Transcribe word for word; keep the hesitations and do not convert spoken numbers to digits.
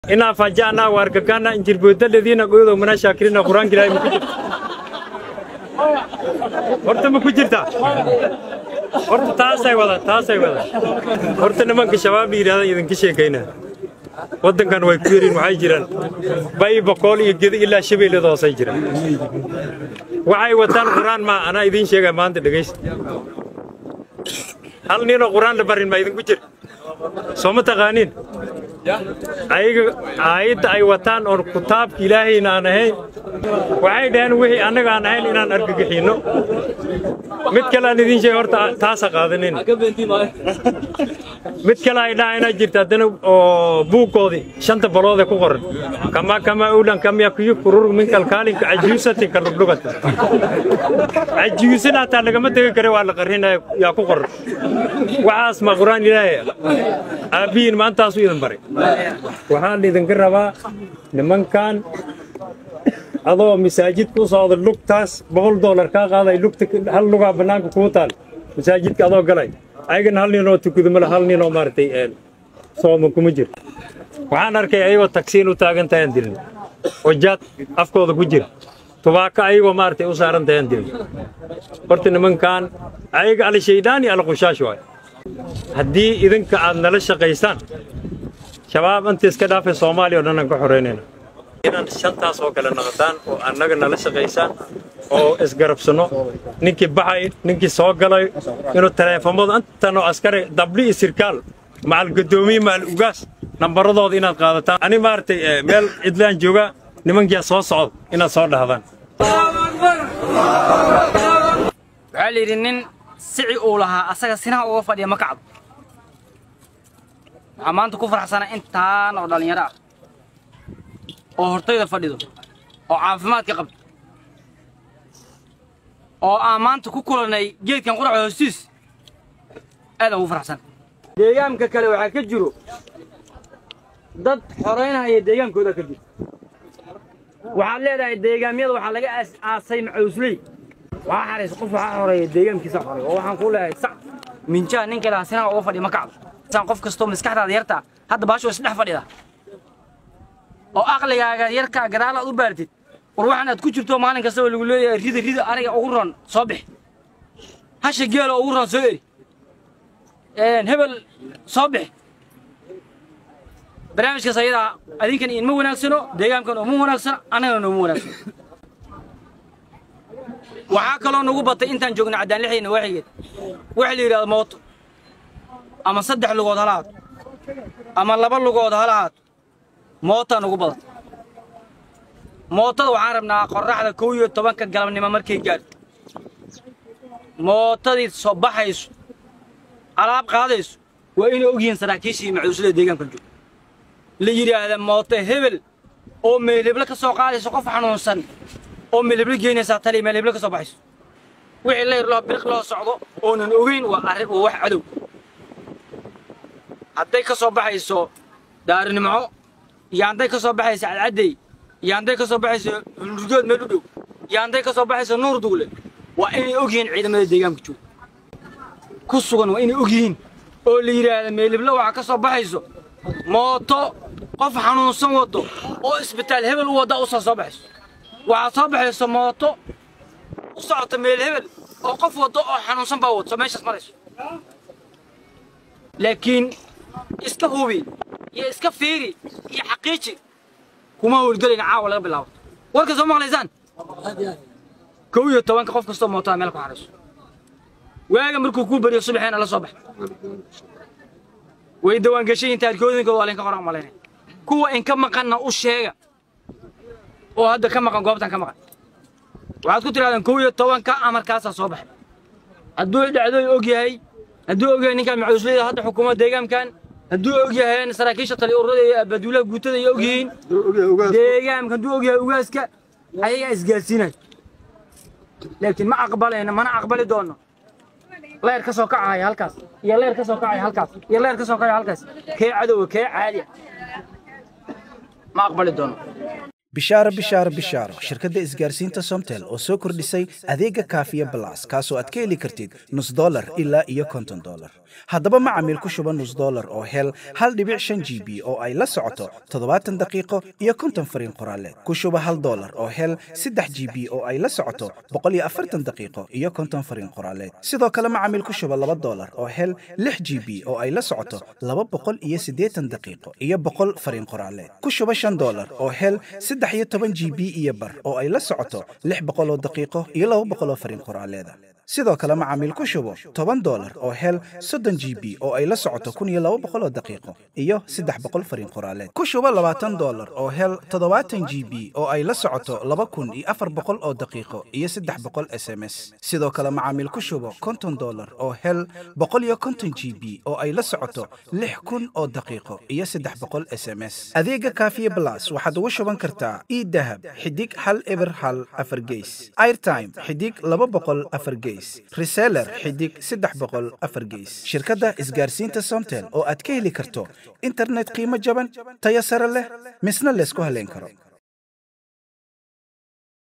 إنا فجأنا وارككنا إن تربوت الذين قولوا منا شاكرين القرآن كلا مكجر. ورت مكجرتا. ورت تاسع ولا تاسع ولا. ورت نمان كشباب يراد يدن كشيء كينا. ودن كان ويكيرين وحيجران. باي بقول يجد إلا شبيه لذا سيجران. وعي وطن القرآن ما أنا يدين شيء ما أنت دقيس. هل نينا القرآن لبرين ما يدن كجر. سوما تغانين. أي أيد أي وطن أو كتاب إلهي نانه وعيد أن وهي أنا كان هاي لنا نرجع حينه متكلا ندين شيء أورت تاسع قادنين متكلا إذا أنا جرت أدنى بوكودي شنطة بلوده كقر كما كما أولا كم يكيو كرور من كالكالي عجوزة تكربلوكت عجوزة ناتالك ما تكره ولا قرينا يا كقر وعاس ما قران إلهي أبين ما أنت أسوي ذنبري وحال يذكر ربا لمن كان هذا مساجد كوساد اللوك تاس بقول دولار كا هذا اللوك هل لغة بناك كوتال مساجد كذا قلي أيقن هل نينو تكذب ملا هل نينو مارتي ال صوم كمجر وعن أركي أيوة تكسين وتاجن تهندلني وجات أفكار كمجر تواقع أيوة مارتي وصارن تهندلني قلت لمن كان أيق على شيداني على قشاش واي هدي إذن كأن نلش قيسان شباب أنت إسكدا في الصومالي ونحن كحريننا إن شنطة سوق للنقطان وأننا نلش قيسان أو إسقرب سنو نيكي بحي نيكي سوق لي إنه تلفون بعض أنت نو عسكري دبلي سيركال مع القدومي مع الأوجاس نمبر ضاد إن القادة أنا مارتي ميل إدلان جوجا نمن جا صوص صعد إن صار هذا علي رنين سعي أولها أساق سنة أوفر يا مكعب عمان تكفر حسنا أنت نقدر يرى أو هرتي الفريدو أو عافمات قبل أو عمان تكوكلنا جيت كان قرع هسيس هذا هو فرحسن ديجام ككلو عكجرو ضد حرينا هي ديجام كذا كذي وحلينا الديجام يلا وحلاقي أس أسيم عوزلي وحارس قف حري الديجام كيس حري وحنقول له صح من جا ننقل سنة أوفر مكعب سان قف كستو مسكحة هذا يرتا هذا باشو يسلح فريدا أو أقل يا يركع قدال أو باردت وروحنا تكجرتو معنا كسر اللي يقولوا ريد ريد أرجع أوران صبح هش جيل أوران سوي إيه هبل صبح برامج كسيدا أدين كان إنمو ناقصنا ديجام كانوا مو ناقصنا أنا نمو ناقصنا وعاكلوا نقول بطي إنت نجونا عدان لحين واحد وعلي إلى الموت أما صدق لقود هلات أما لبل لقود هلات موتا نقول بطي موتا وعاربنا قرحة كويو طبعا كقلم نما مركي جال موتا دي صباحيس على قاديس وإنه أجين سراكيشي مع وسيلة ديجان كنجو اللي يجري هذا موتا هبل أو ملبلك سوقالي سقف حنوسن أو ملبلك جيني ساتلي ملبلك صباحيس وحي الله يرلو بريق لو صعدو أو ننوغين وأعرف وواح عدو hadday ka soo baxayso daarinimo yaanday ka soo baxayso cadcadey yaanday ka soo baxayso nurgood meel u dhow yaanday ka soo baxayso nuur duule waa inay ogyihiin ciidamada deegaanka jooga ku sugan waa inay ogyihiin oo la yiraahdo meelibla waxa ka soo baxayso mooto qof xanuunsan wado oo isbitaal hebel u wada u soo baxayso waxa soo baxayso mooto u socota meel hebel oo qof wado oo xanuunsan baa wado meeshaas marayso laakiin iska hubi iyo iska fiiri iyo xaqiiqi kuma hurgalina caawa laga bilaabo warka soo maqlaysaan kow iyo toban qof kasto mootaa meel ku xariso waaga markuu ku bariyo subaxina la soo bax way dawaan gashay inta arkooyinka waa ka qoran maleynay kuwa in ka maqana u sheega oo hadda ka maqan goobtan ka maqan waxaad ku tiraadaan kow iyo toban ka amarkaas soo bax hadduu dhacdo og yahay hadduu og yahay ninka macuusleyda hadda xukuumadda deegaankan hadduu og yahay saraakiisha tali ururada baduula guutada ay og yihiin deegaanka hadduu og yahay ugaaska ayaga isgaarsiinay laakiin ma aqbalayna mana aqbali doono leer ka soo kacay halkaas iyo leer ka soo kacay halkaas iyo leer ka soo kacay halkaas kee cadow kee caadi ma aqbali doono bishaaro bishaaro bishaaro shirkadda isgaarsiinta somtel oo soo kordhisay adeega kaafiya balas kaasoo aad ka heli kartid nus dollar ilaa iyo konton dollar haddaba macamiil ku shuba nus dollar oo hel hal dhibic shan g b oo ay la socoto toddobaatan daqiiqo iyo konton fariin qoraaleed ku shuba hal dollar oo hel saddex g b oo ay la socoto boqol iyo afartan daqiiqo iyo konton fariin qoraaleed sidoo kale macamiil ku shuba laba dollar oo hel lix g b oo ay la socoto laba boqol iyo siddeetan daqiiqo iyo boqol fariin qoraaleed ku shuba shan dollar oo hel saddex iyo toban g b iyo bar oo ay la socoto lix boqol oo daqiiqo iyo laba boqol oo fariin qoraaleeda sidoo kale macaamiil ku shubo toban dollar oo hel soddon g b oo ay la socoto kun iyo laba boqol oo daqiiqo iyo saddex boqol fariin qoraaleed ku shubo labaatan dollar oo hel toddobaatan g b oo ay la socoto laba kun iyo afar boqol oo daqiiqo iyo saddex boqol s m s sidoo kale macaamiil ku shubo konton dollar oo hel boqol iyo konton g b oo ay la socoto lix kun oo daqiiqo iyo saddex boqol s m s adeega kaafiye blas waxaad ugu shuban kartaa idahab xidig hal eber hal afar geys airtime xidig laba boqol afar geys reseller xidig saddex boqol afar geys shirkadda isgaarsiinta somtel oo aad ka heli karto internet qiimo jaban tayo sare leh misna leysku haleyn karo